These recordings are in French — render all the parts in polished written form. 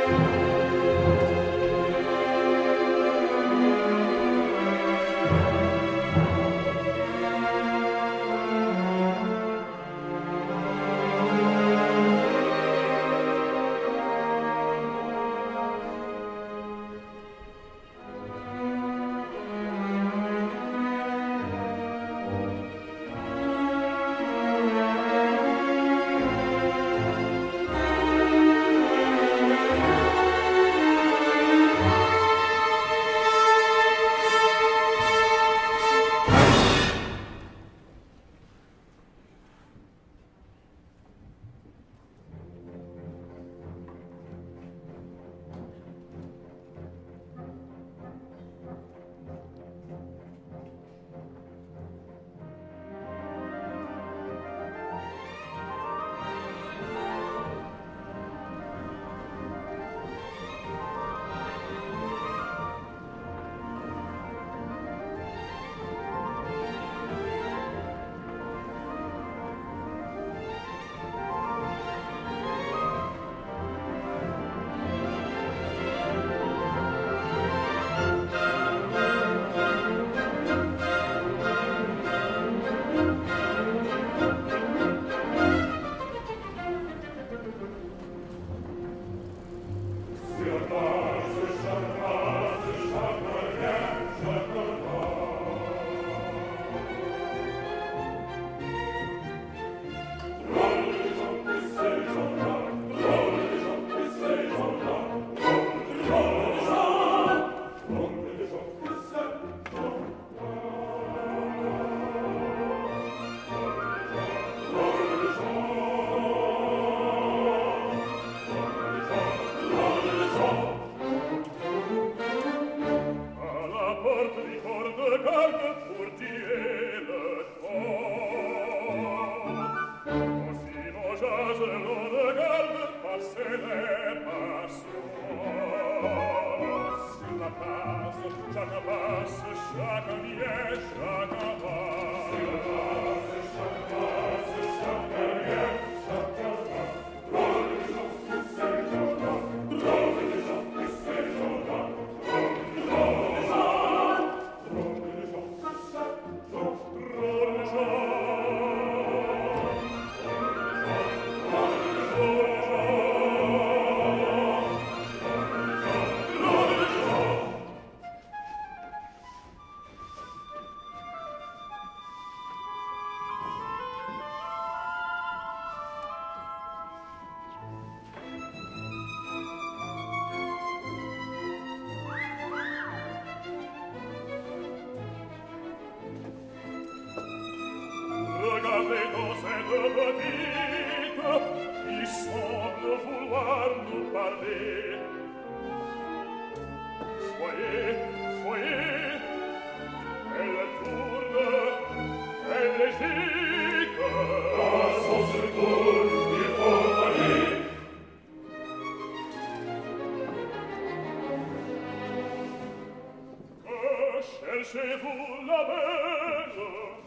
Cherchez-vous la belle?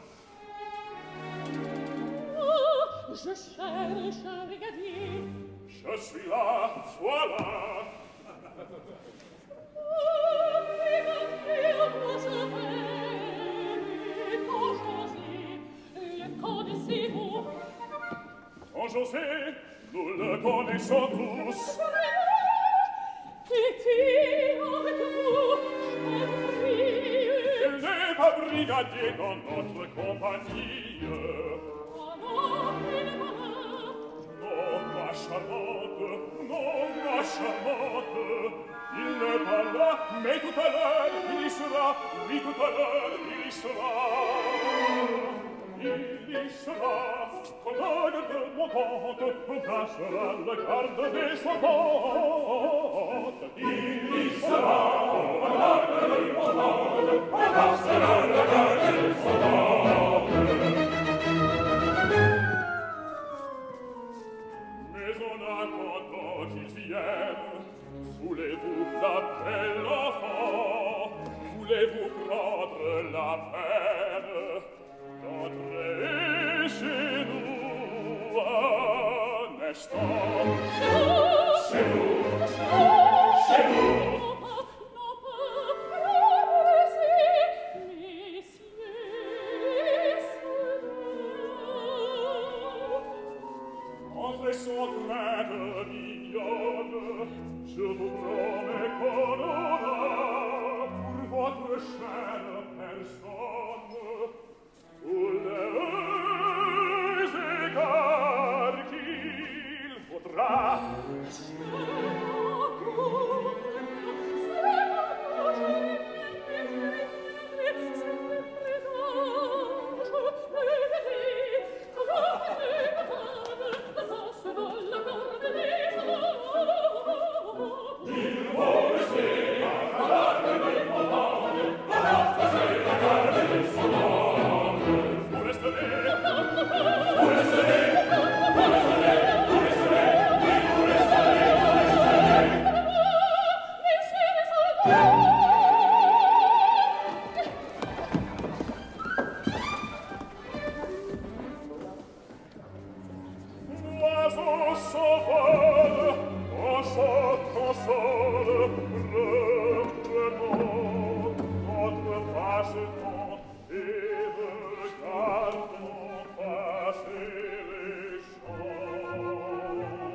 Oh, je cherche un brigadier. Je suis là, voilà. Oh, brigadier, comment ça fait? Quand José, le connaissez-vous? Quand José, nous le connaissons tous. Qu'est-il avec vous? Il n'est pas brigadier dans notre compagnie. Oh non, il n'est pas là. Non, ma charmante, non, ma charmante. Il n'est pas là, mais tout à l'heure il y sera. Oui, tout à l'heure il y sera. Il y sera. Quand la garde montante passera la garde des soldats. Il y sera. Quand la garde montante passera la garde des soldats. Mais en attendant qu'il vienne, voulez-vous la belle enfant? Voulez-vous prendre la peine d'entrer chez nous un instant? Chez nous, chez nous. L'oiseau s'envole, en s'en console, reprenons notre passe-temps et regardons passer les champs.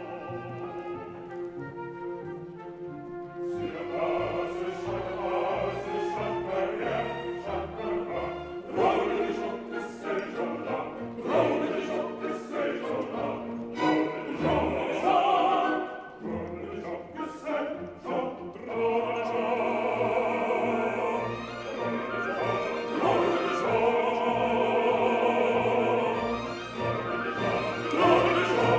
Sur la passe, chaque barrière, chaque pas, drôle de gens que ces gens-là, drôle de gens que ces gens-là, drôle de gens, drôle de gens que ces gens, drôle de gens, drôle de gens, drôle de gens.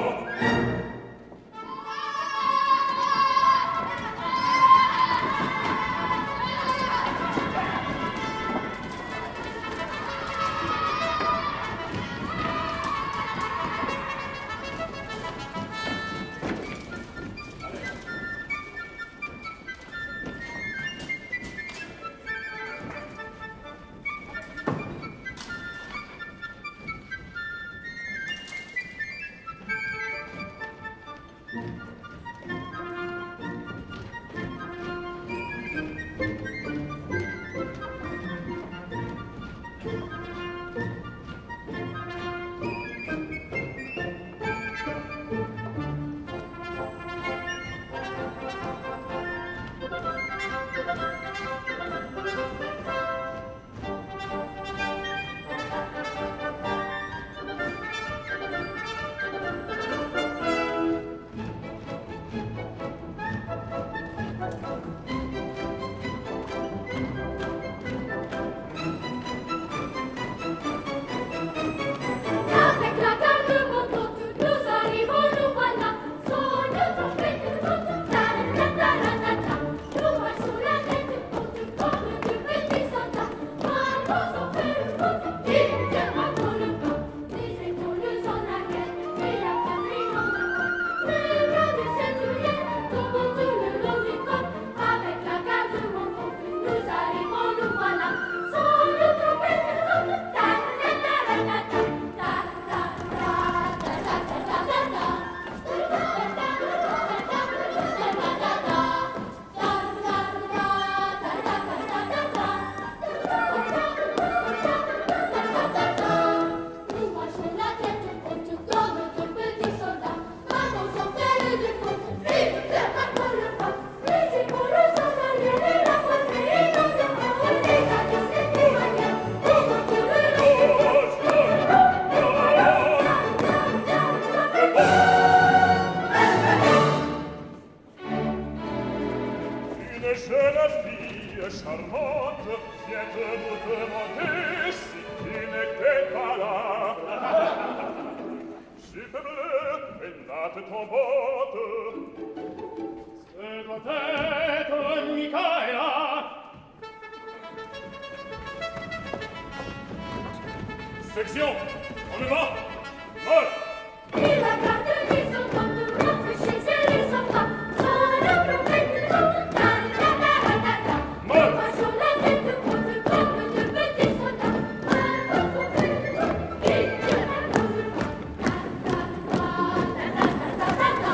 Avec la garde montante, nous arrivons, nous voilà. Sur notre trompette haute, ta-ra-ta-ta-ra-ta-ta. Nous marchons la tête haute comme de petits soldats. Marmons sans faire une faute, ils démarrent le pas. Les épaules en arrière et la poitrine en devant. Les bras du ceinturien tombent tout le long du corps. Avec la garde montante, nous arrivons, nous voilà. Sur notre trompette haute, ta-ra-ta-ta-ra-ta-ta. Nous marchons la tête haute comme de petits soldats. Maman s'en fait le défaut, vite, démarre le pas. Les épaules en arrière et la poitrine en devant. Les gars de cette manière, on monte le Une jeune fille charmante vient de nous demander si tu n'étais pas là. Jupe bleue et natte tombante. Ce doit être Michaela. Section, on le bat. Mort. Il a gardé les enfants de rentrer chez elle et s'en va. Sans la trompette haute, ta-ra-ta-ta-ra-ta-ta. Nous marchons la tête haute comme de petits soldats. Marmons sont faits de faute, ils démarrent le pas. Ta-ta-ta-ta-ta-ta-ta-ta-ta.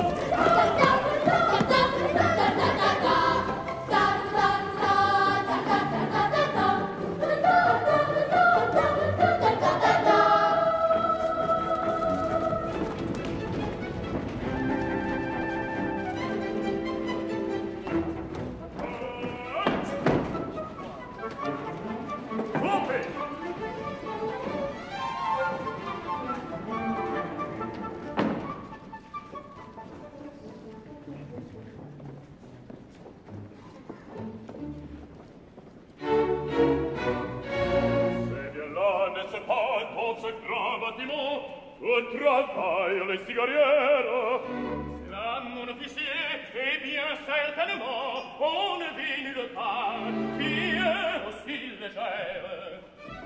Un travail, les cigarières. C'est là, mon officier, et bien certainement, on ne vit nulle part, fille aussi légère.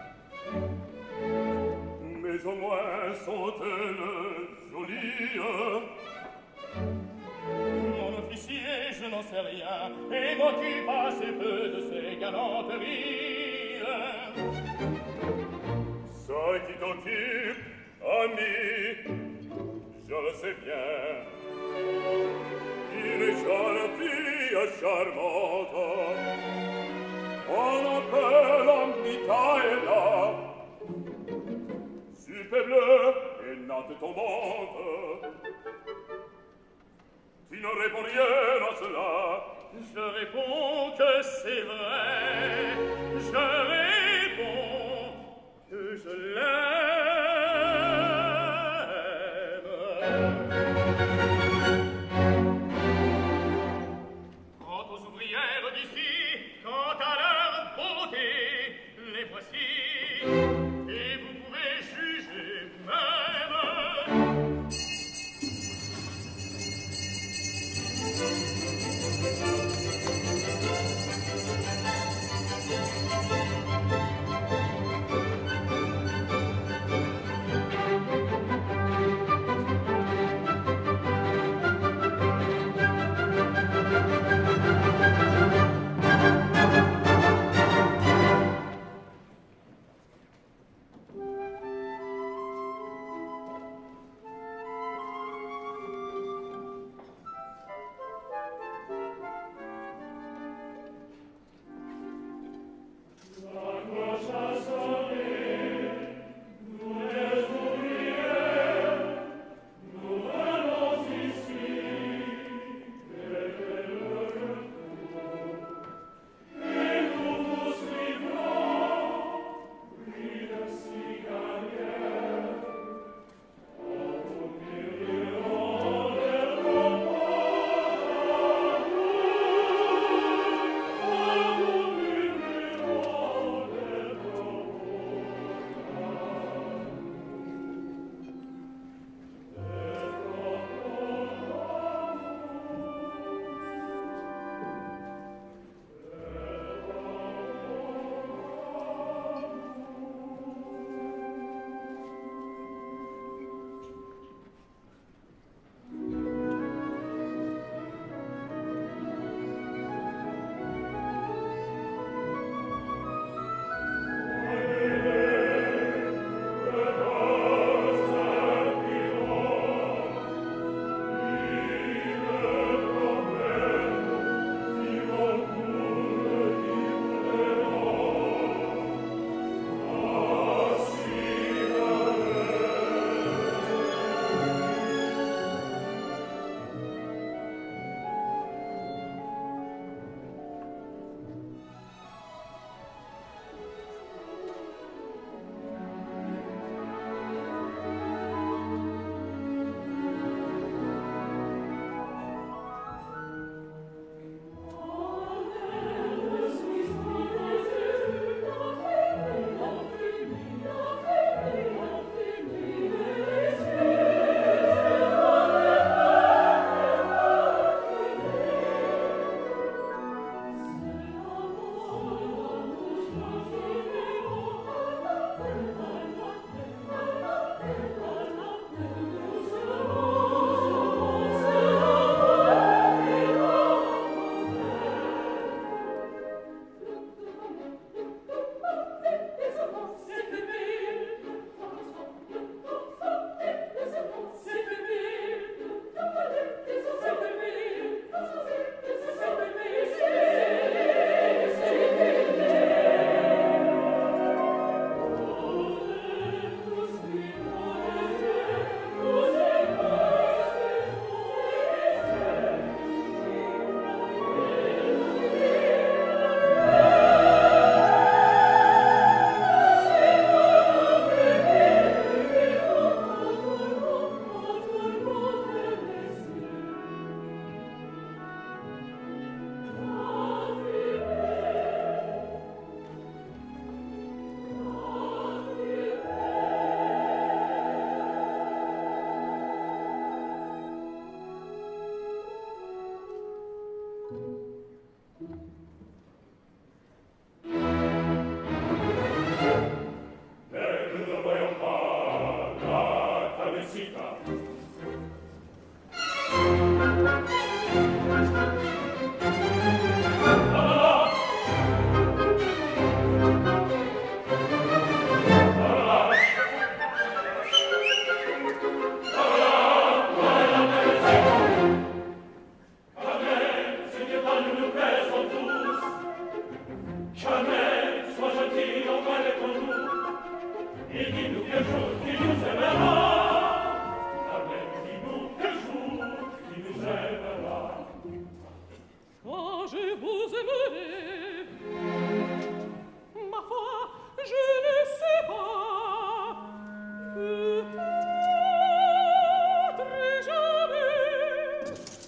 Mais au moins sont-elles jolies. Mon officier, je n'en sais rien, et m'occupe assez peu de ces galanteries. Ce qui t'occupe, ami, je le sais bien. Une jeune fille charmante, on appelle Micaela, jupe bleue et natte tombante. Tu ne réponds rien à cela. Je réponds que c'est vrai, je réponds que je l'aime. Quant aux ouvrières d'ici, quant à leur beauté, les voici, et vous pouvez juger vous-même. moi je vous aimerai. Ma foi, je ne sais pas. Peut-être jamais.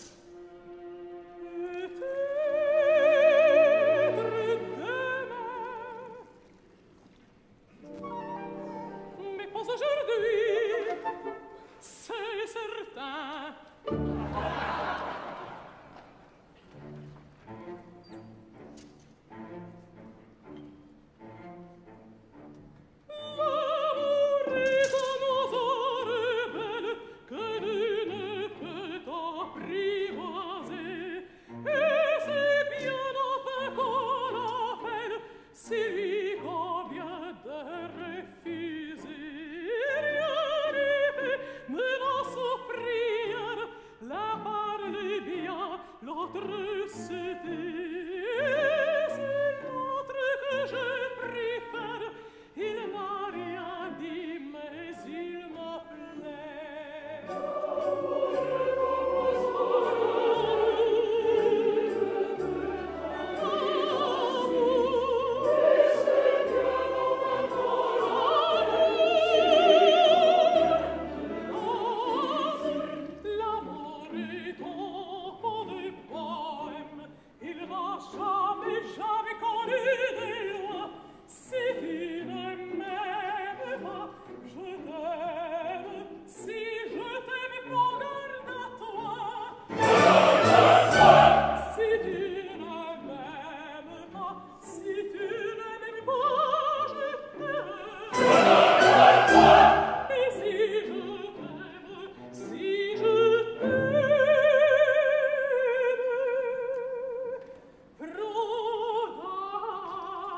Peut-être demain. Mais pas aujourd'hui, c'est certain. L'amour est un oiseau rebelle que nul ne peut apprivoiser, et c'est bien enfin qu'on l'appelle s'il convient de refuser. Rien n'est fait, menace ou prière, la parle est bien, l'autre se tait. C'est l'autre que je préfère. Il n'a rien dit, mais il m'appelait. L'amour est enfant de poème. Il n'a jamais, jamais connu des lois. Si tu ne m'aimes pas, je t'aime. Si je t'aime, prends garde à toi. Si tu ne m'aimes pas, si tu ne m'aimes pas, je t'aime. Et si je t'aime, si je t'aime, prends garde.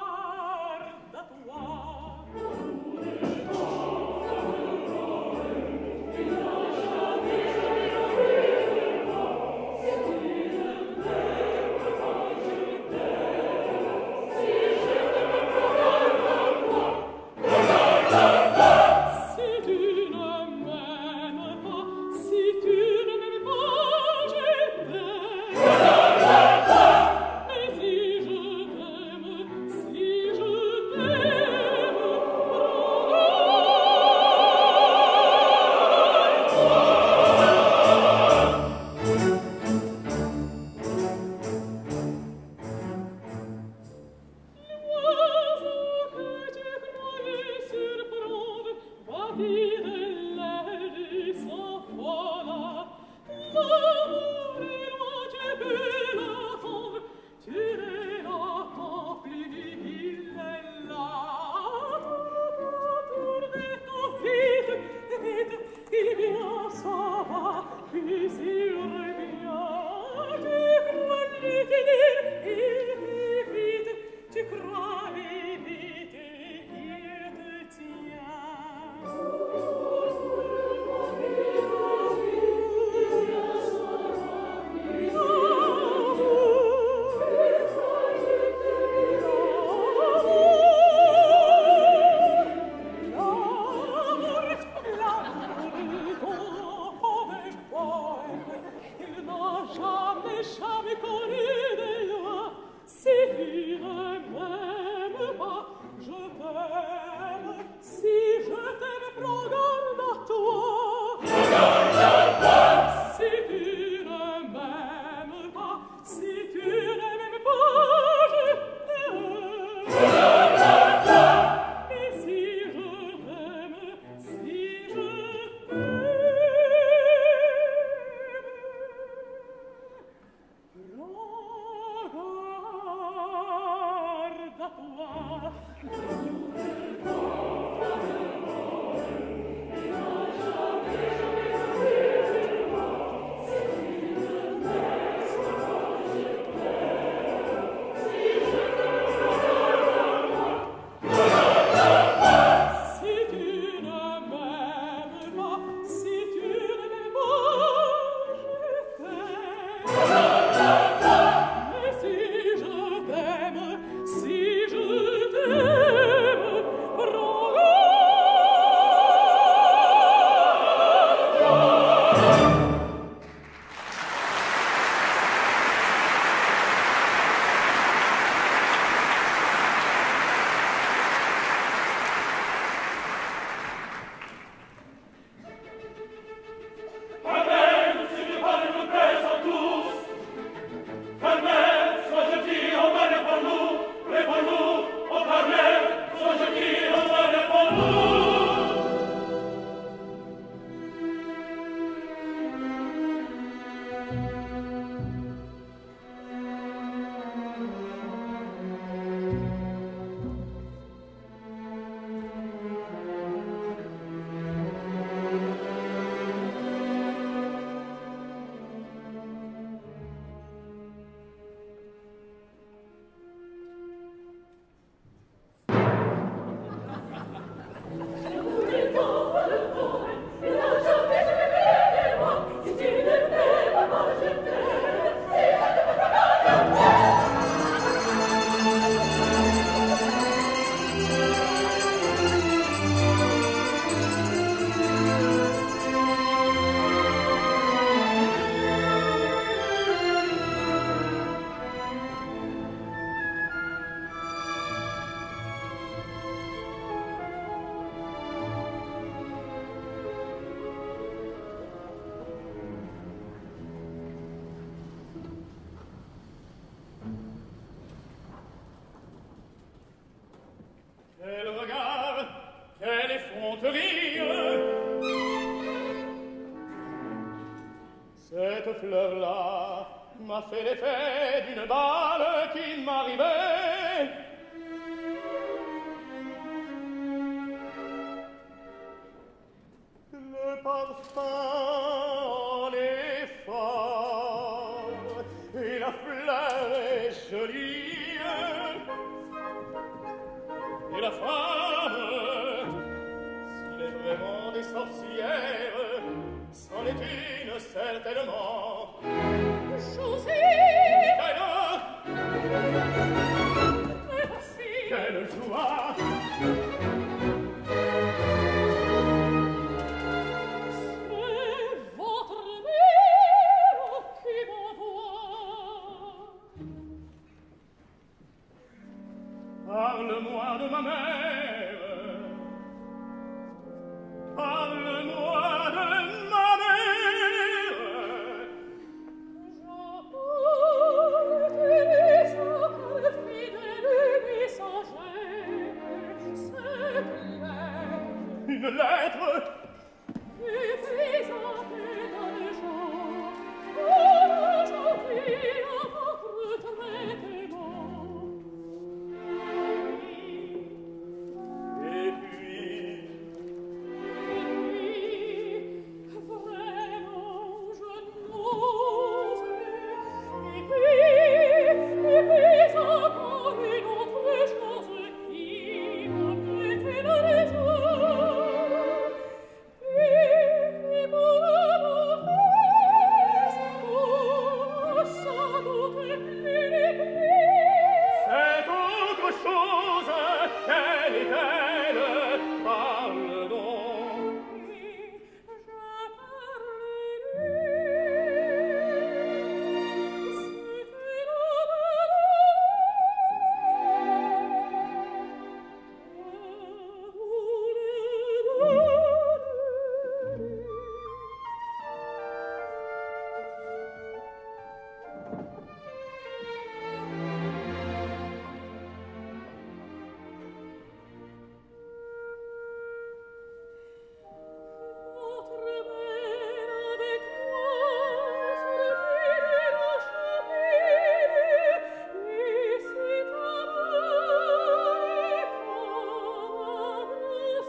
fait l'effet d'une balle qui m'arrivait. Le parfum est fort et la fleur est jolie et la femme, s'il est vraiment des sorcières, c'en est une certainement. Josée, Quelle joie! c'est votre mère qui m'envoie. Parle-moi de ma mère. Parle-moi de ma mère. J'apporte les actes fidèles messagers, cette lettre, Une lettre. et présentée dans les jours, aujourd'hui à votre traitement. Et puis, Vraiment, je n'ose. Et puis encore une autre chose qui me mettait dans les jours. Et pour l'amour, sans doute plus. cette autre chose, quelle est-elle? Parle donc. Votre mère avec moi sortit la cheminée et s'est avalée comme un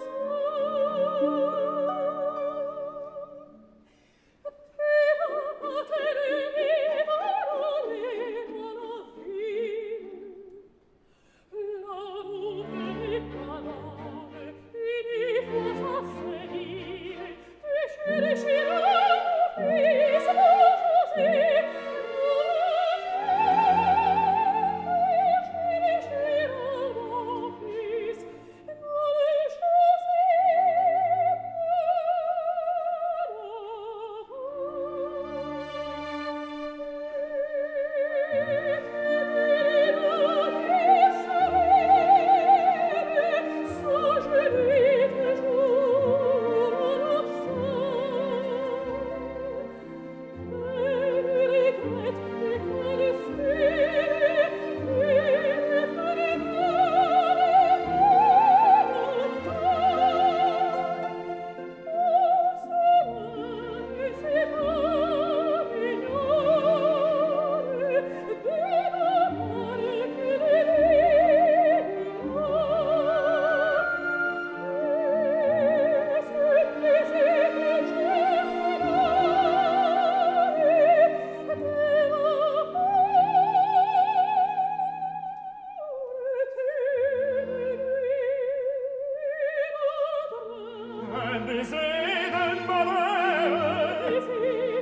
Un baiser de ma mère. Un baiser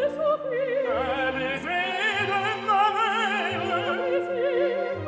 de ma mère.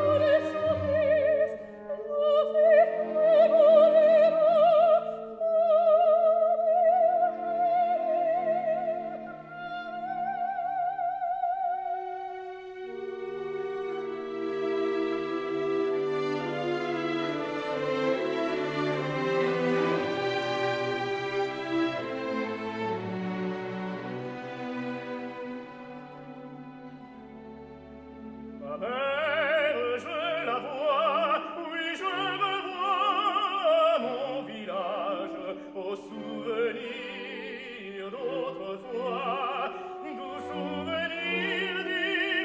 Ma mère, je la vois, oui, je me vois, mon village, au souvenir d'autrefois, doux souvenir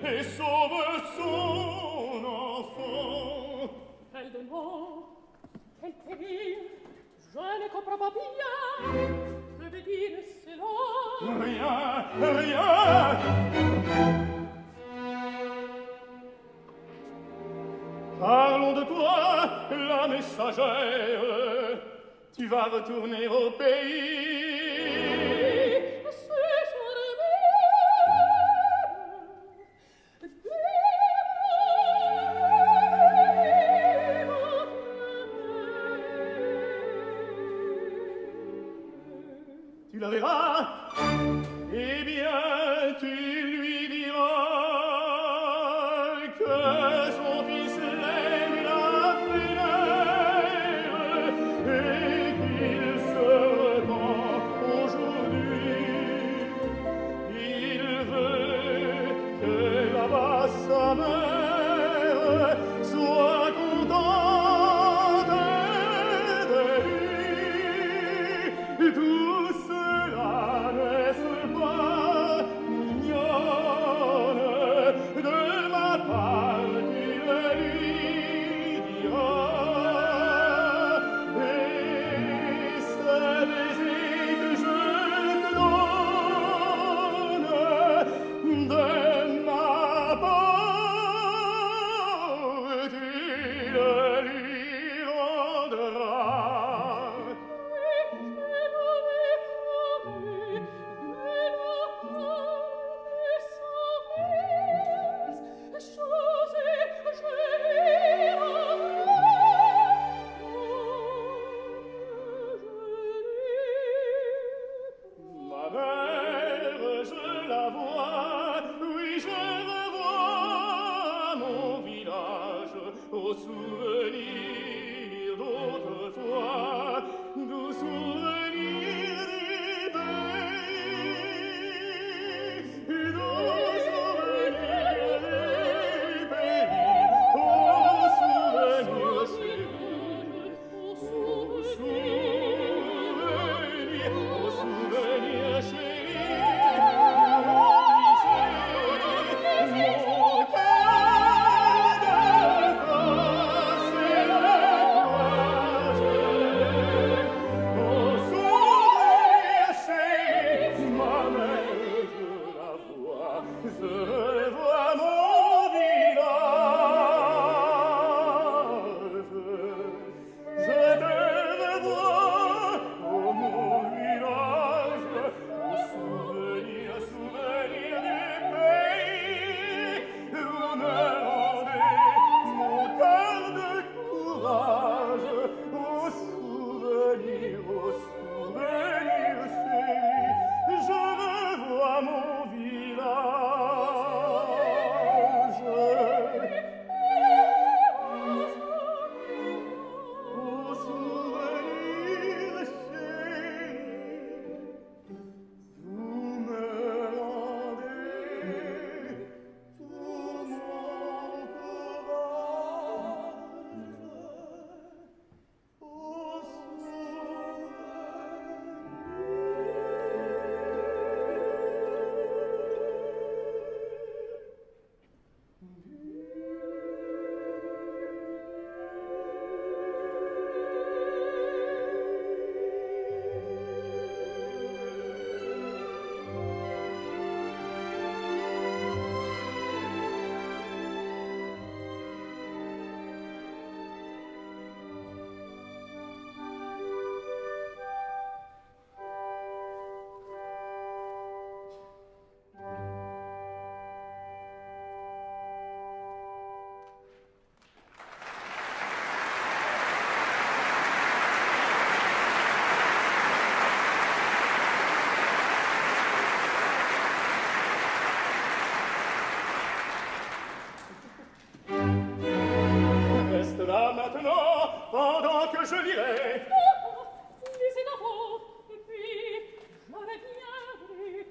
et sauve son enfant. Elle de mort, quel péril, je ne comprends pas bien. Je veux dire cela. Rien, rien. Parlons de toi, la messagère. Tu vas retourner au pays. Tu la verras. Eh bien, tu lui diras que son fils l'aime la prière et qu'il se repent aujourd'hui. Il veut que là-bas sa mère soit contente de lui. Tout cela n'est-ce pas mignonne de ma part, tu le lui diras. Et ce baiser que je te donne de ma part, tu le lui rendras. Ma mère, je la vois, oui, je revois mon village au souvenir d'autrefois, doux souvenir du pays, doux souvenir du pays, au souvenir chéri, au souvenir chéri, remplissez mon cœur de force et de courage. Au souvenir chéri, ma mère, je la vois, je vois mon village. Je te revois, oh mon village, au souvenir, souvenir du pays où me rendait mon cœur de courage. Au souvenir chéri, je revois mon village. Au souvenir chéri, vous me rendez tout mon courage. Au Reste là maintenant, pendant que je lirai. Lisez d'abord, et puis je reviendrai.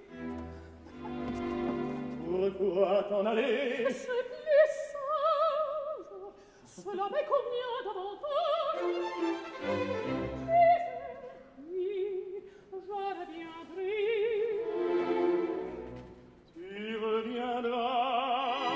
Pourquoi t'en aller? C'est plus sage, cela me convient davantage. Oui, je reviendrai. Tu reviendras.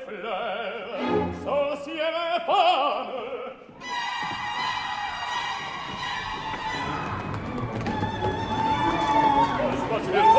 fleurs, sorcière infâme. Passer le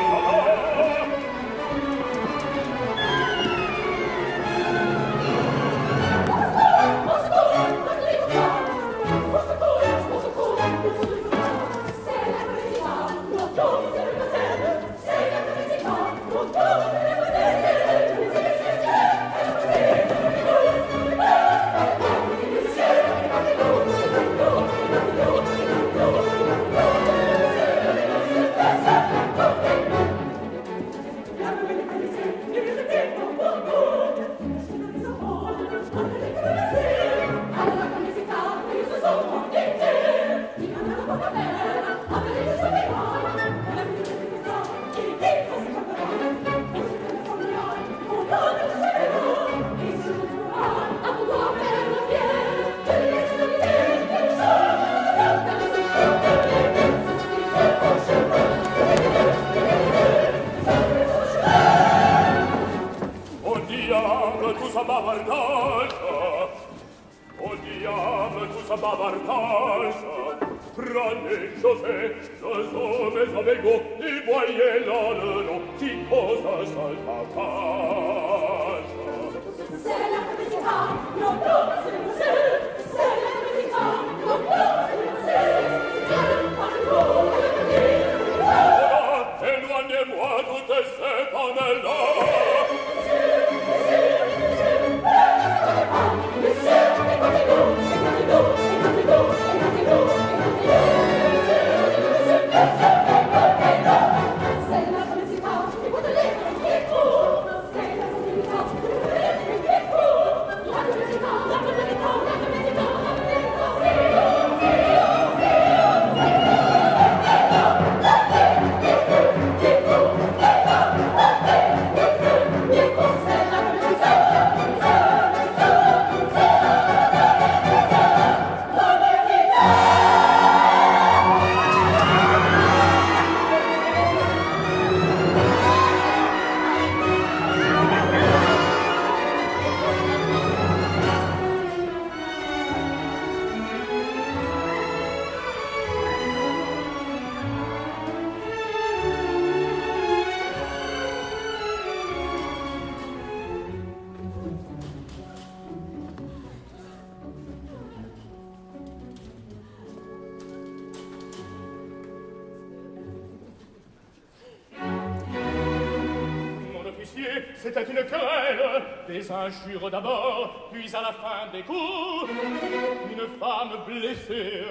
c'était une querelle, des injures d'abord, puis à la fin des coups, une femme blessée.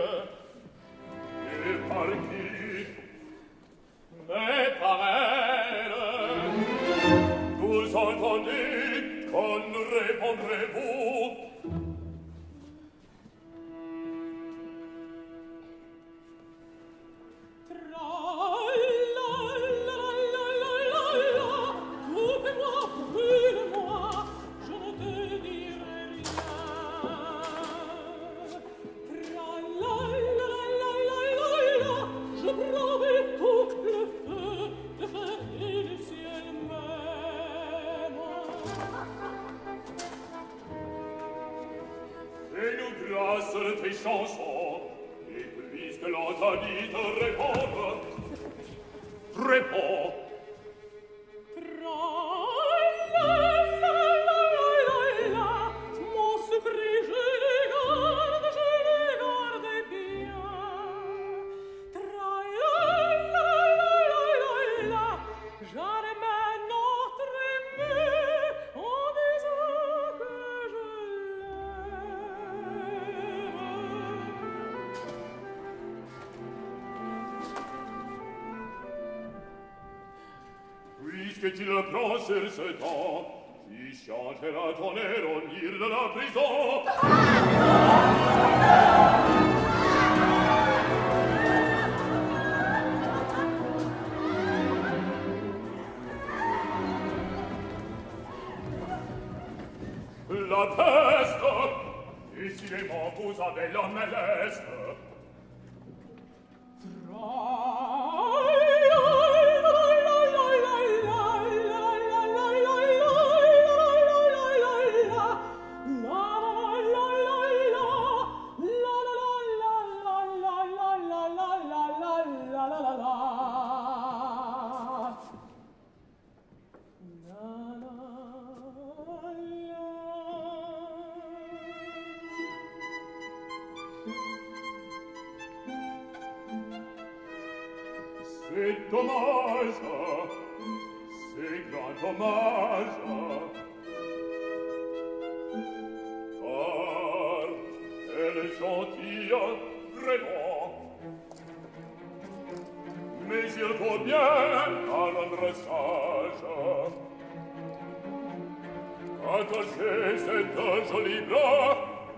Et par qui? Mais par elle. Vous entendez? Qu'en répondrez-vous? Tes chansons, et puisque l'on t'a dit de répondre, réponds. Mon secret, je les garde bien. Jamais notre aimé en disant que je Puisque tu le prends sur ce temps, tu chanteras ton air au mire de la prison. La peste, décidément vous avez l'homme leste. C'est dommage, c'est grand dommage. Car elle est gentille, vraiment. Mais il faut bien la rendre sage. Attachez cette jolie bras.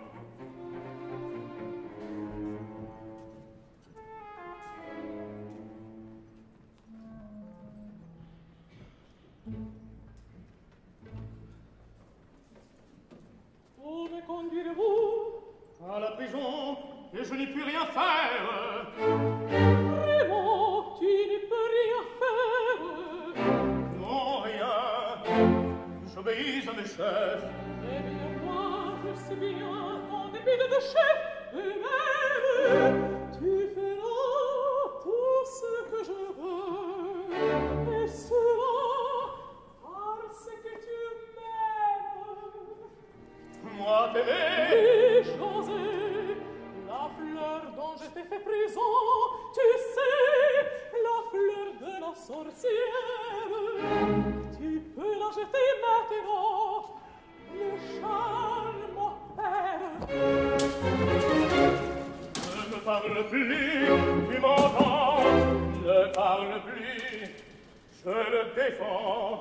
Où me conduirez-vous? À la prison, et je n'y puis rien faire. Vraiment, tu n'y peux rien faire. Non, rien. J'obéis à mes chefs. Eh bien, moi, je sais bien qu'en dépit de tes chefs eux-mêmes, tu feras tout ce que je veux. Et cela parce que tu m'aimes. Moi, t'aimer. Oui, José, la fleur dont je t'ai fait prison, tu sais, la fleur de la sorcière. Tu peux la jeter maintenant, le charme opère. Ne me parle plus, tu m'entends? Ne parle plus, je le défends.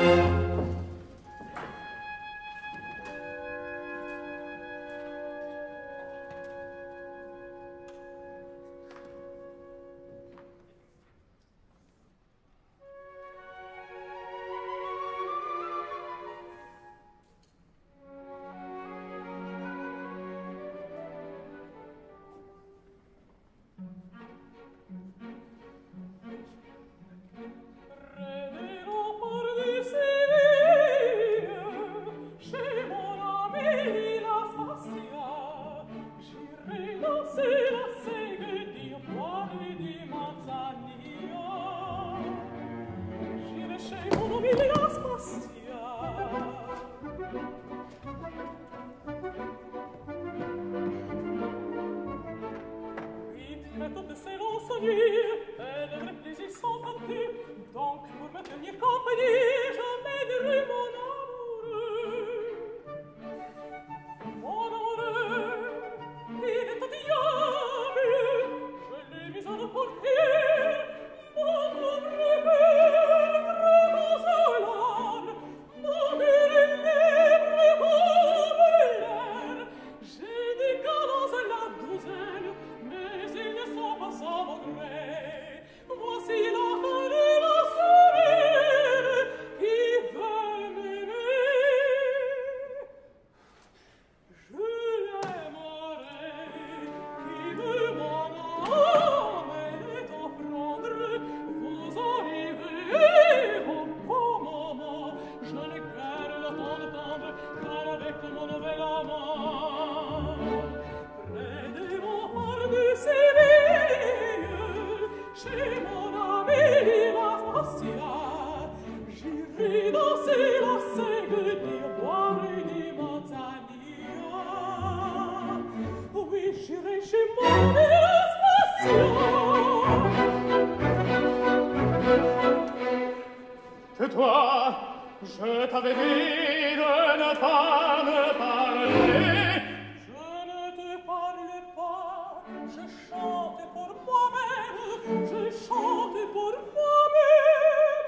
Tais-toi, je t'avais dit de ne pas me parler. Je ne te parle pas, je chante pour moi-même, je chante pour moi-même.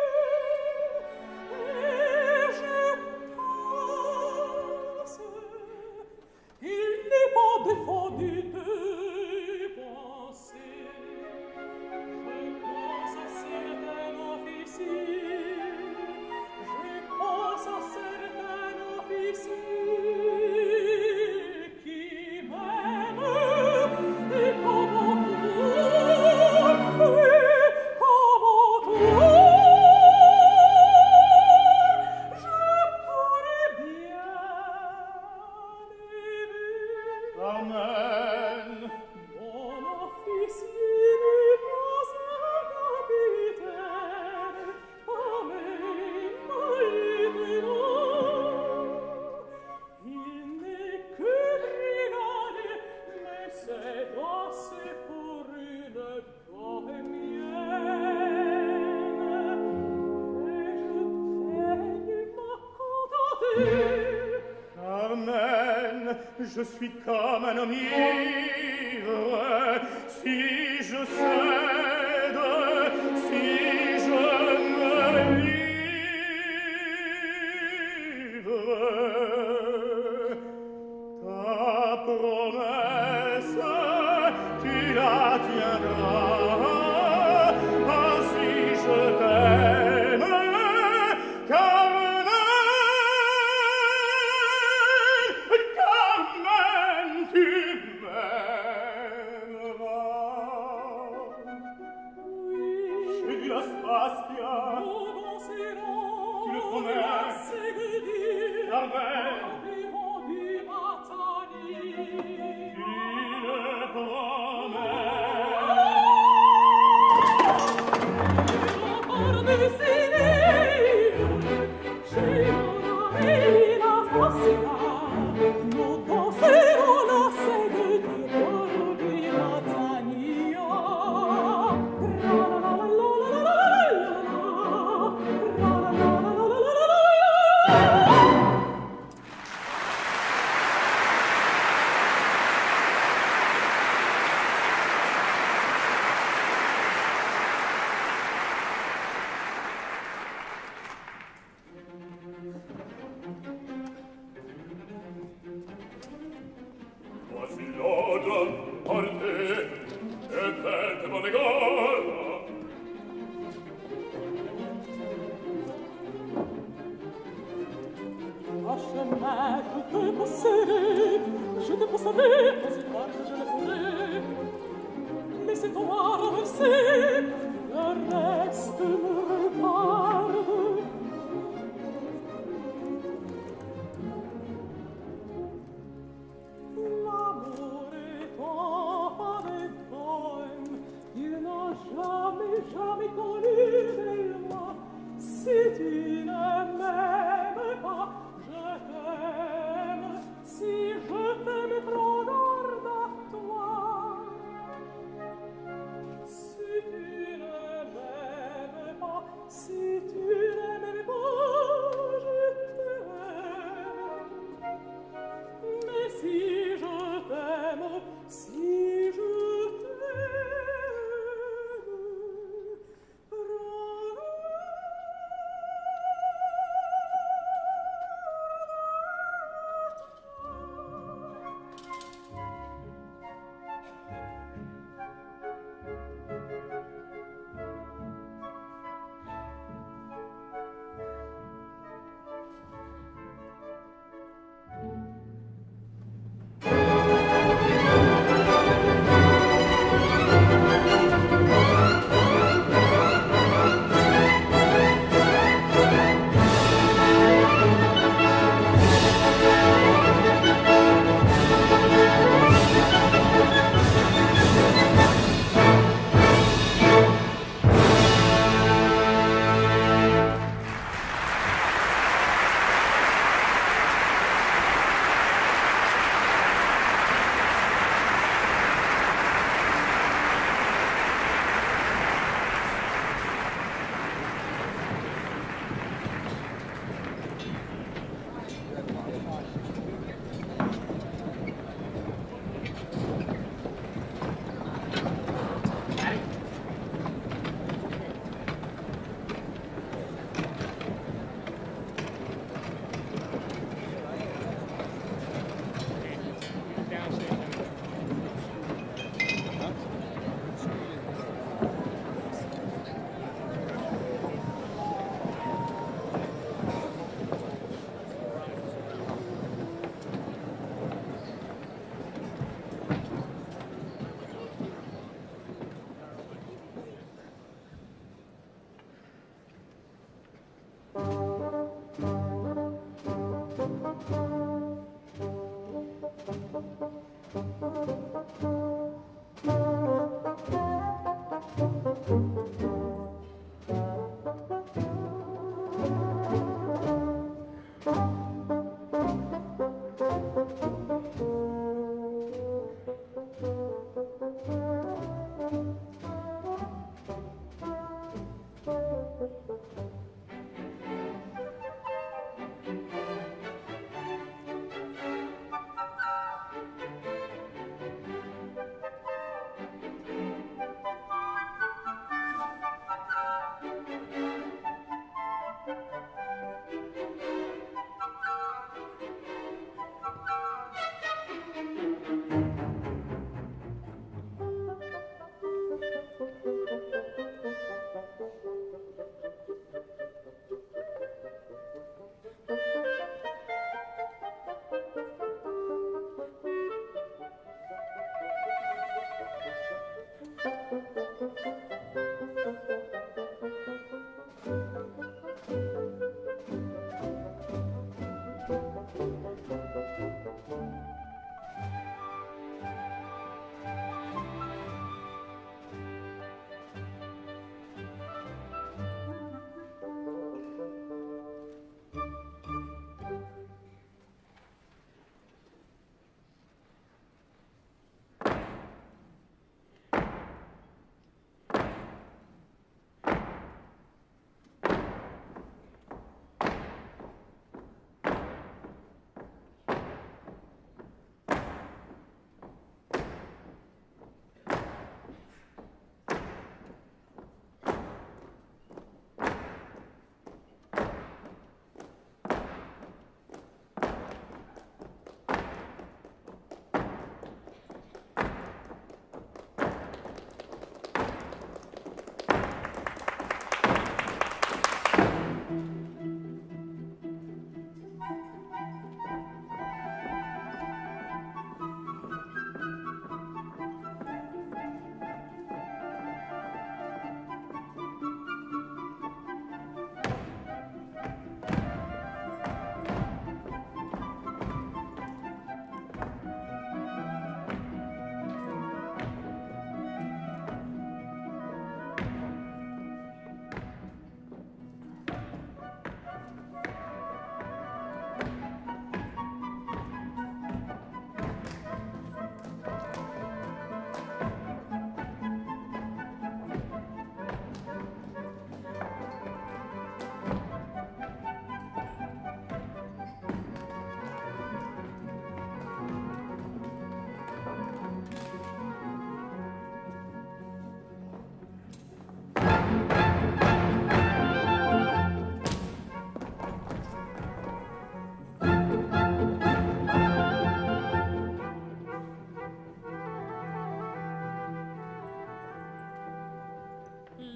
Et je pense, il n'est pas défendu de penser. Je pense à certains officiers. Je pense à certains officiers qui m'aiment et comment tout je suis comme un homme ivre. Si je cède, si je me livre, ta promesse, tu la tiendras. Ainsi je t'aime, Carmen, Carmen, tu m'aimeras. J'ai vu la Spastia, Nous danserons tu le promets, la Séguédie, Carmen, arrivons du Matani. tu le promets. Voici l'ordre, partez, et faites bonne garde. À chemin, je te posséderai, aussi loin que je le pourrai. Laissez-toi renverser, le reste me regarde. L'amour est enfant des poèmes, il n'a jamais connu des lois. Si tu ne m'aimes pas, je t'aime. Si je t'aime trop, garde à toi. Si tu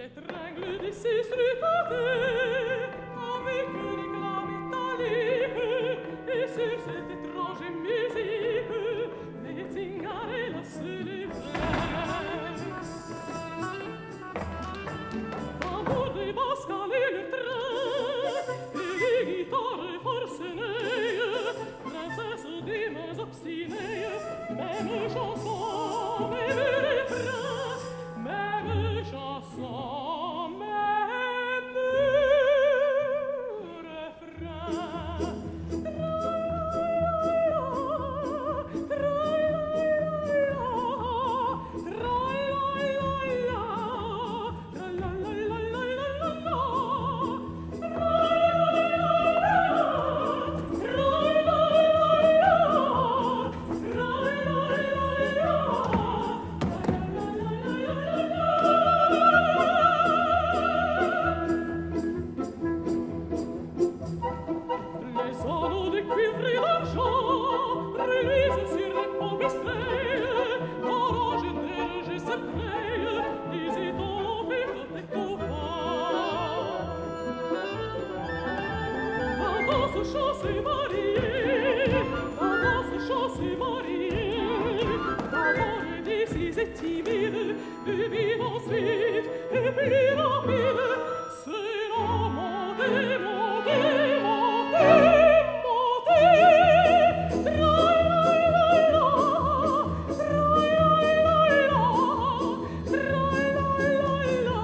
tringles des six strucatées, avec un éclat métallique, et sur cette étrange musique, les tingarellas célébraient. Tambour des basques allaient le train, et les guitares forcenaient, princesse des mains obstinées, même chanson, même refrain, même chanson, même refrain. Timide, et vive ensuite, et plus rapide, c'est la montée, montée, montée, montée. Tra-la-la-la, tra-la-la-la, tra-la-la-la,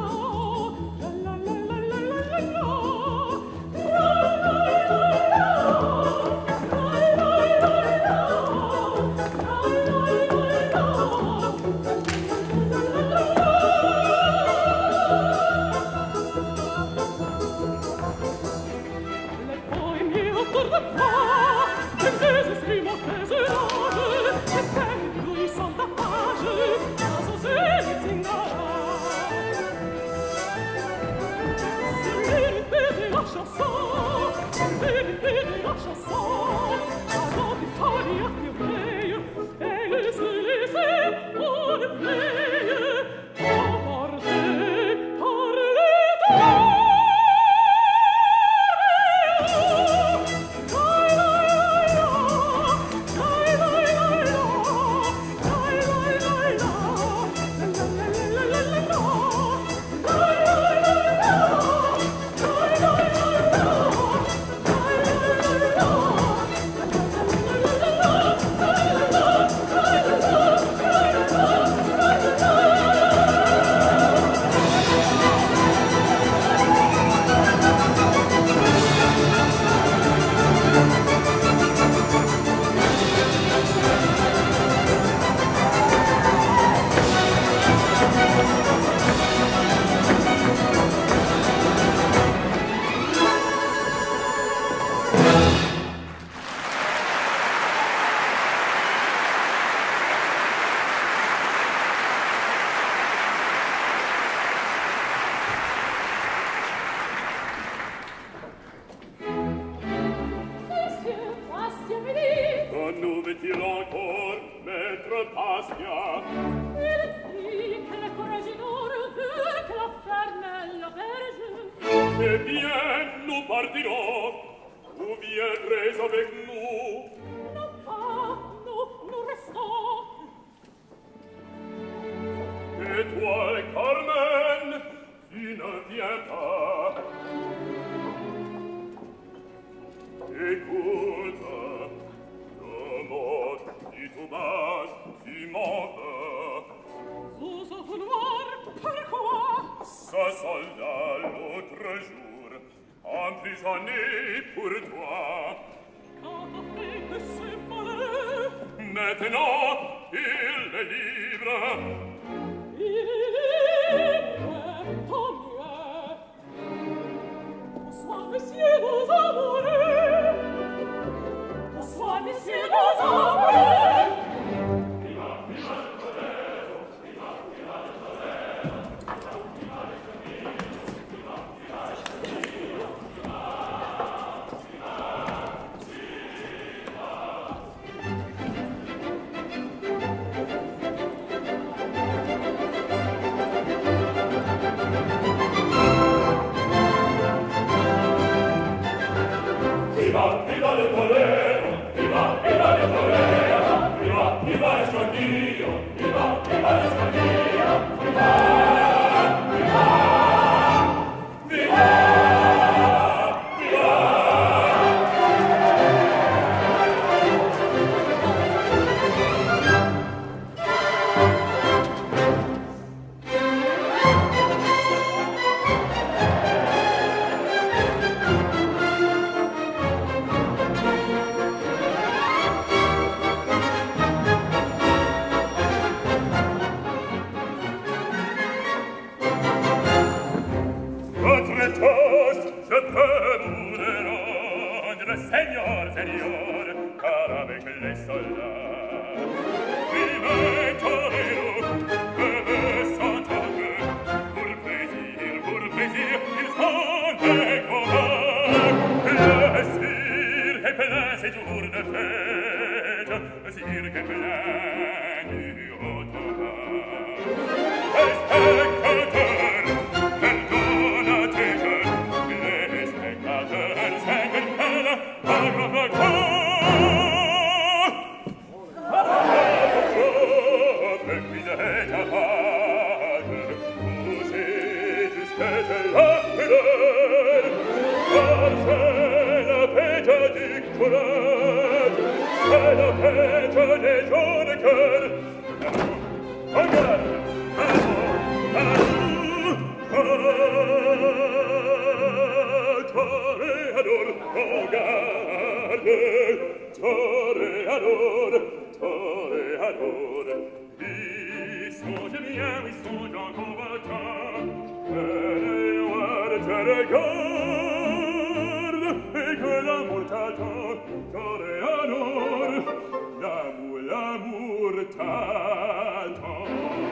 Eh bien, nous partirons. Vous viendrez avec nous. Non pas, nous restons. Et toi, Carmen, tu ne viens pas. Écoute, le mot dit tout bas, tu m'en veux. Vous en vouloir, pourquoi? Ce soldat l'autre jour, emprisonné pour toi. Quand on fait que c'est malheur, Maintenant, il est libre. il est libre, tant mieux. Bonsoir, messieurs nos amoureux. Bonsoir, messieurs nos amoureux. seigneur, car avec les soldats, il met torero, sans toque, pour plaisir, ils sont des combats. Le cirque est plein ces jours de fête, le cirque est plein du haut-au-bas. Les spectateurs, perdonatez-je, les spectateurs s'interpellent à notre corps. Votre cuisse est à page, poussez jusqu'à la fureur, car c'est la fête du courage, c'est la fête des jeunes cœurs. Regarde! Toreador, ils sont bien, ils sont en combattant, les noirs te regardent, et que l'amour t'attend, Toreador, l'amour t'attend.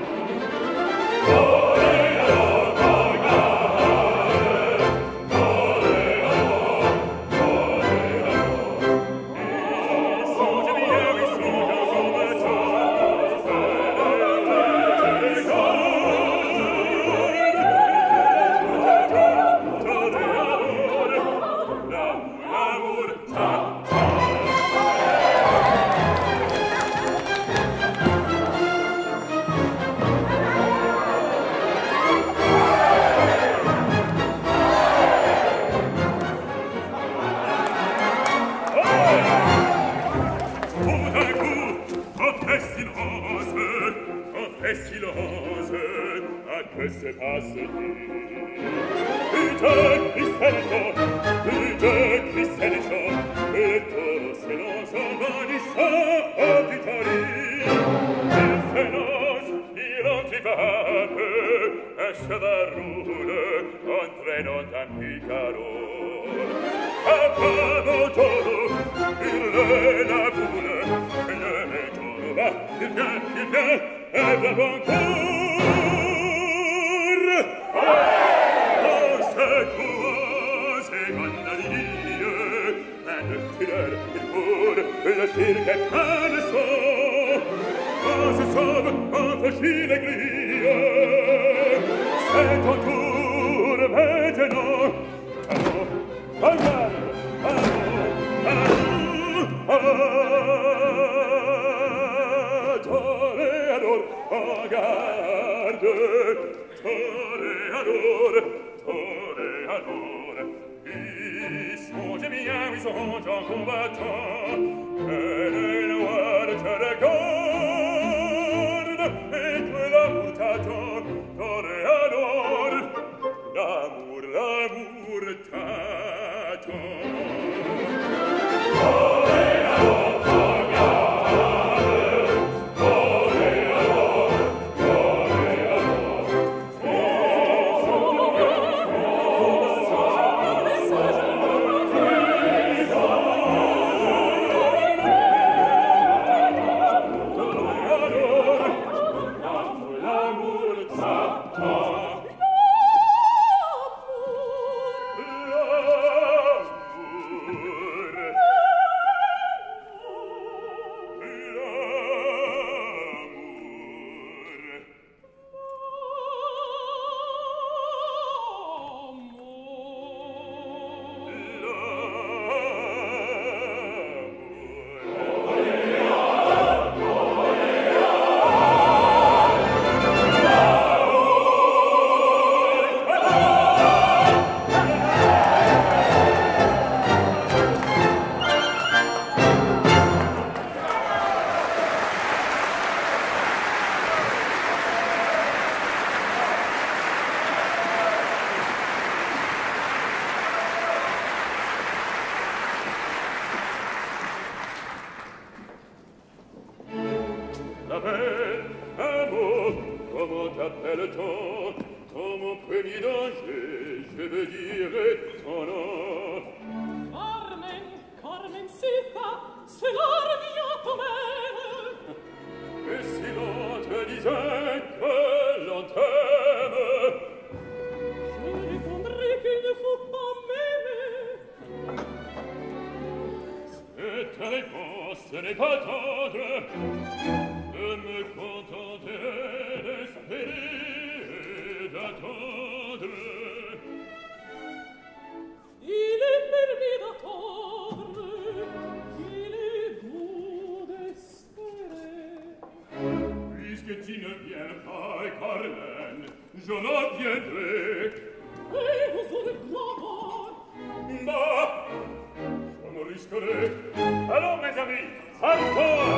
Silence, à que se passe-t-il? Putain, Christelle et Jean, et le taureau s'élance en bannissant du taris. Il s'élance, il antivape, un cheval roule, entraînant un picaro. À pas mon taureau, hurle la boule, le taureau va, il vient, et va encore. On secoue ces gondoliers, un fidèle, il court, le cirque est plein de sang. On se sauve, on franchit les grilles, c'est ton tour maintenant. Regarde, Toreador, regarde, Toreador, ils sont bien, ils sont en combattant, et les noirs te regardent, et que l'amour t'attend, Toreador, l'amour t'attend. La belle, amour, comment t'appelles-t-on? Dans mon premier danger, je veux dire ton nom. Carmen, Carmen, même si pas, cela revient au même. Et si l'on te disait que l'on t'aime, Je répondrais qu'il ne faut pas m'aimer. cette réponse n'est pas tendre, de me contenter d'espérer et d'attendre. Il est permis d'attendre, il est doux d'espérer. Puisque tu ne viens pas, Carmen, je n'en viendrai. Et vous aurez l'avoir. Ma, je me risquerai. Alors, mes amis, encore!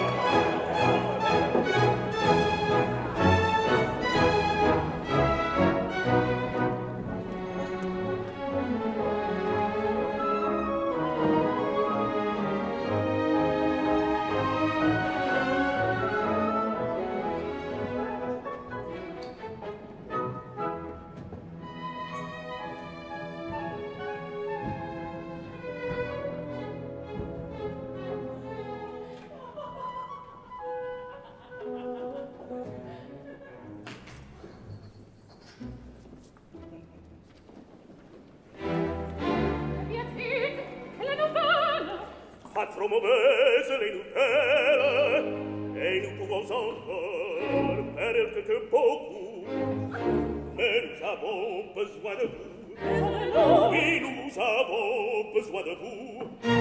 Pas trop mauvaise les nouvelles, et nous pouvons encore faire que beaucoup. Mais nous avons besoin de vous. Oui, nous avons besoin de vous.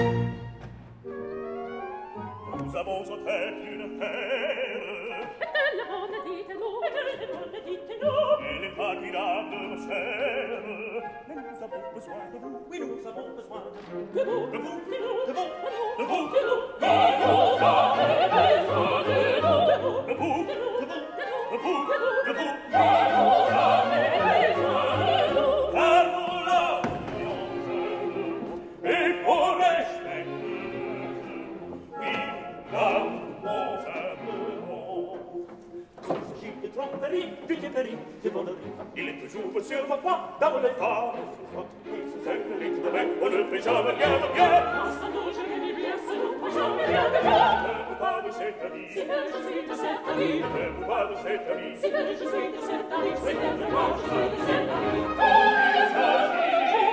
Nous avons en tête une affaire. Est-elle bonne, dites-nous? Est-elle bonne, dites-nous? Elle est admirable, ma chère. Mais nous avons besoin de vous. Oui, nous avons besoin de vous. De vous, De vous, de nous, de vous, de vous, de nous, et nous avons besoin de nous. De vous, de vous, de nous, de vous, de nous, de vous, de vous. et nous avons besoin de nous. Car nous l'avons, et pour respecter, oui, nous l'avons. Il s'agit de tromperie, de quéperie, de volerie. Il est toujours sur ma foi, dans le phare. Et sous un lit de bec, on ne fait jamais rien de bien. Sans nous, je ne dis bien, sans nous, jamais rien de bien. Ne veux pas de cette vie, Si belle je suis de cette vie, ne veux pas de cette vie. si belle je suis de cette vie, c'est vraiment je suis de cette vie. Il s'agit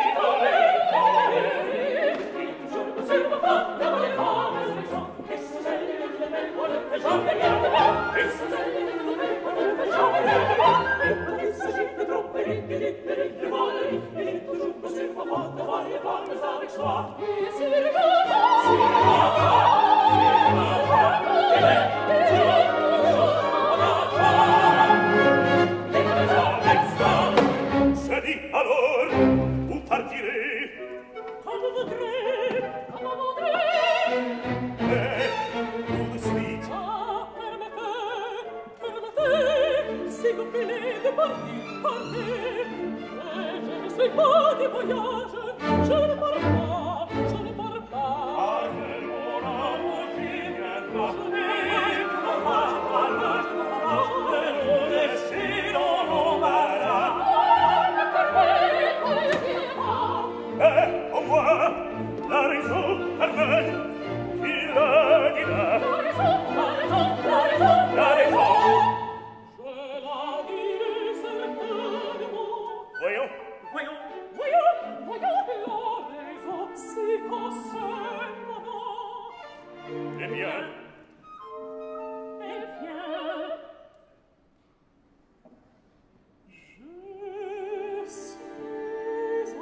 Sur ma foi, dans les femmes, et sous elle, le bel, on ne fait jamais rien de bien. Et sous elle, le bel, on ne fait jamais rien de bien. Et quand il s'agit de tromperie, de littérée, de volerie, il est toujours sur ma foi d'avoir les femmes avec soi. Et sur ma foi, sur ma foi, sur ma foi, il est toujours avec soi. Se dit alors, vous partirez, Comme vous voudrez, comme vous voudrez. mais tout de suite, Ah, permettez, s'il vous plaît, de partir, partez. Mais je ne suis pas de voyage, je ne pars pas, je ne pars pas. avec mon amour qui viendra, Et mon amour, et nous laisserons l'embarras. Et au moins, la raison, Carmen, qui la dira, la raison. Je la dirai certainement. Voyons, Voyons la raison, si concernant. eh bien, Eh bien, je suis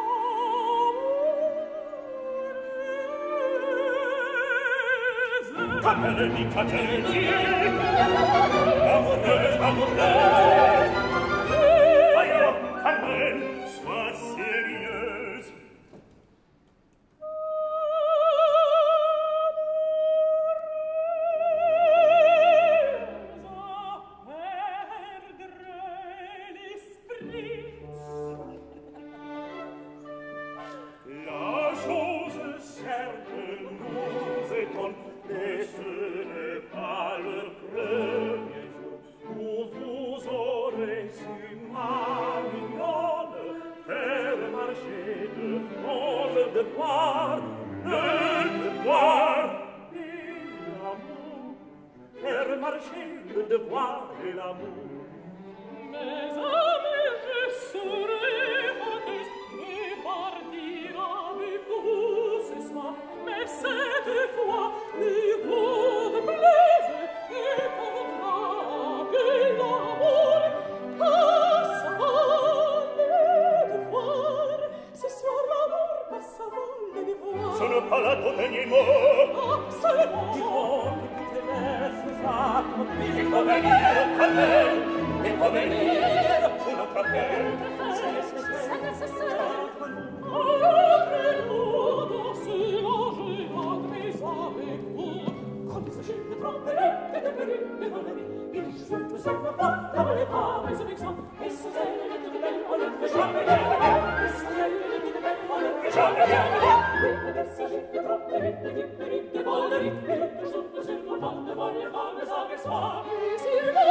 amoureuse. Catelli, amoureuse, amoureuse. Voyons, Carmen, sois sérieuse. La chose certes nous étonne, mais ce n'est pas le premier jour où vous aurez su, ma mignonne, faire marcher de front le devoir, le marcher, le devoir et l'amour. Mes amis, je serai heureuse de partir avec vous ce soir, mais cette fois, il vous plaise et faudra que l'amour passe avant le devoir. Ce soir, l'amour passe avant le devoir. Sono parlato benissimo. Absolument. Il faut que tu te laisses accomplir. Il faut venir con me. Il faut venir pour notre appel. C'est nécessaire. Entre nous, danser, manger, avec vous. Quand il s'agit de tromperie, de volerie, il joue tout seul le pas, dans les pas, mais avec ça, et sous elle, et tout de belle, on ne fait jamais rien de bien. Et sous elle, et tout de belle, on ne fait jamais rien de bien. Oui, quand il s'agit de tromperie, de volerie, il joue tout seul le pas, devant les pas, mais avec ça, et s'il le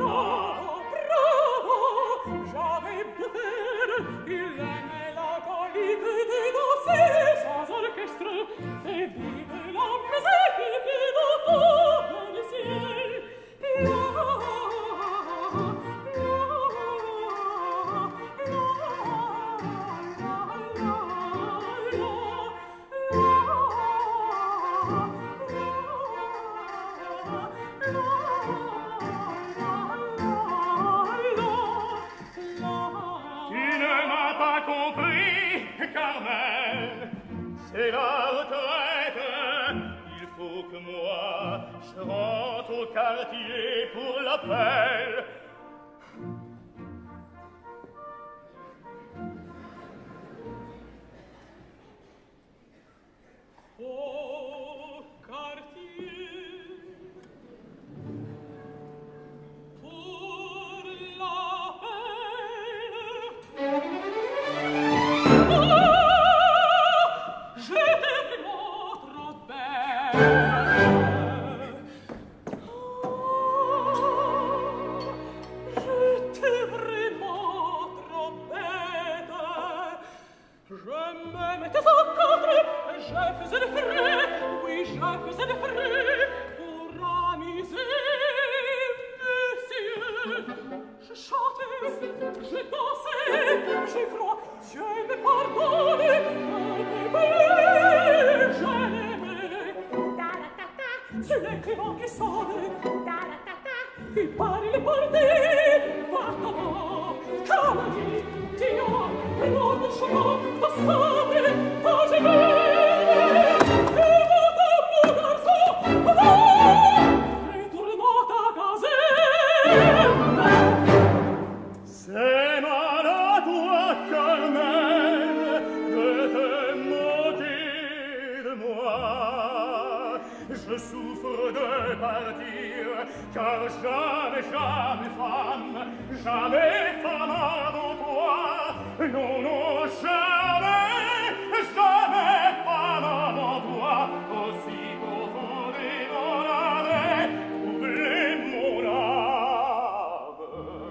Il aimait la colline. et vive la musique qui d'automne du ciel. Carmen, c'est la retraite. Il faut que moi je rentre au quartier pour l'appel. Au quartier pour l'appel. Je faisais le frais, oui, je faisais le frais pour amuser messieurs. Je chantais, je dansais, je crois, Dieu me pardonne, je l'aimais. Sur les clients qui sonnent, il parle, il est porté, va-t'en, calme-toi, Dio, le nom de chemin, passable, quand je veux. C'est mal à toi, Carmen, de te moquer de moi. Je souffre de partir, car jamais femme avant toi. Non, non, jamais femme avant toi. Aussi profondément l'avait troublé mon âme.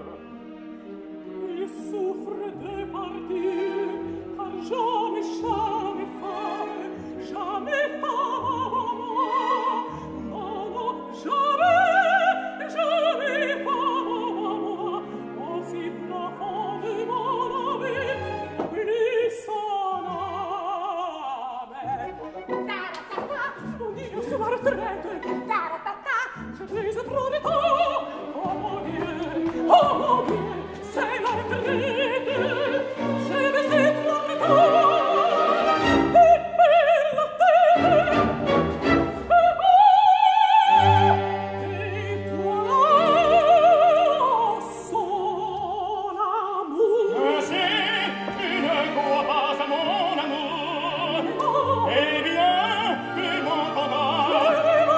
Il souffre de partir, car jamais femme avant moi. Non, non, jamais femme avant moi. Aussi profondément l'avait troublé son âme. Mon Dio, sur la retraite, je les ai trouvés tôt. Oh mon Dieu, c'est la retraite. Je les ai trouvés tôt. Et per la terre. Et toi, son amour. Si tu ne crois pas à mon amour, eh bien, tu m'entendras.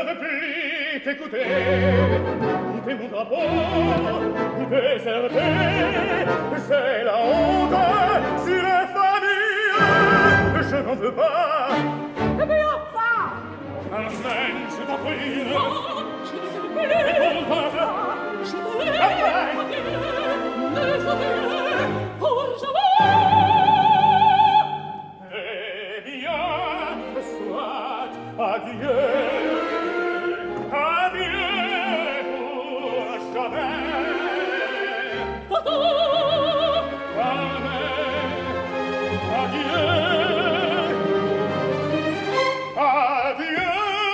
veux plus t'écouter. T'es mon drapeau, déserté, c'est la honte sur la famille. Je n'en veux pas. Eh bien, va! À la semaine, je t'en prie. Je ne veux plus! Je te l'ai! Adieu! Les adieux! Pour jamais! Eh bien, soit adieu. Adieu pour jamais. Va-t'en! Jamais. Adieu. Adieu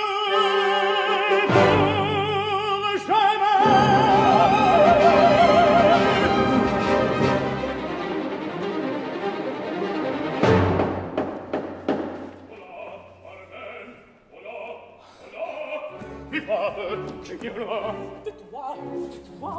pour jamais. Mi fate, che io là. Tais-toi! Tais-toi!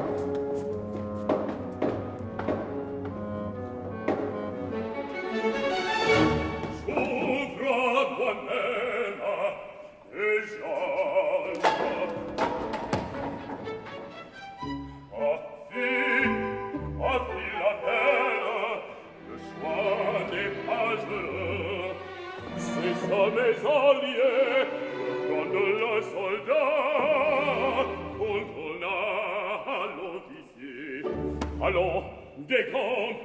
Sopra Guanema e Gialba. Affi la belle, le choix n'est pas heureux. C'est ça mes alliés, quand le soldat contrôla l'officier. Allons, décompte.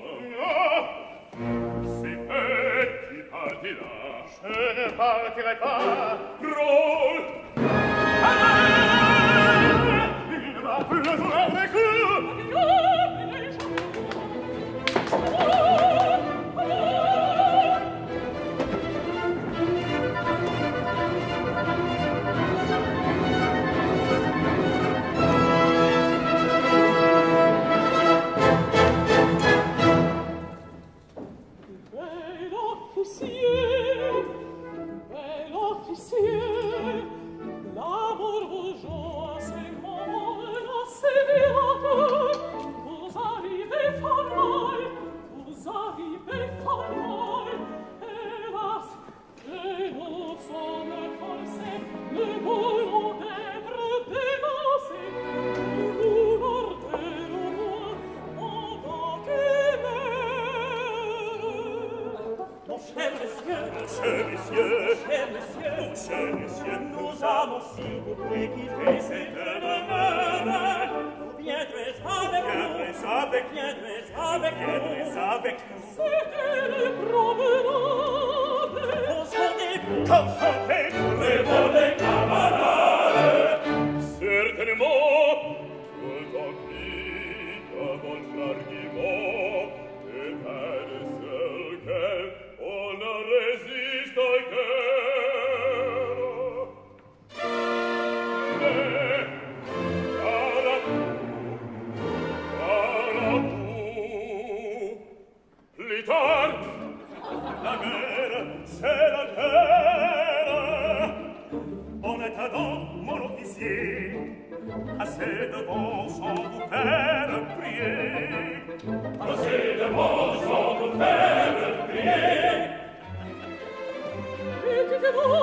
Si tu partiras, je ne partirai pas. Drôle! Il va pleuvoir des coups! Bel officier, l'amour vous joue, c'est mon sévérate. Vous arrivez fort mal, hélas, et nous sommes forcés, nous voulons être dénoncés, nous voulons faire au moins en Mon cher monsieur, nous avons si vous plaît quitter cette demeure. Vous viendrez avec nous. C'était les promenades. Confrontez-nous les volets camarades. Certainement, tout en pis à votre argument, est un seul quel on ne résiste guère. Mais, à la boue, plus tard, la guerre, c'est la guerre. On est à don, mon officier, assez de bon sans vous faire prier. Assez de bon sans vous faire prier. Et tu te vois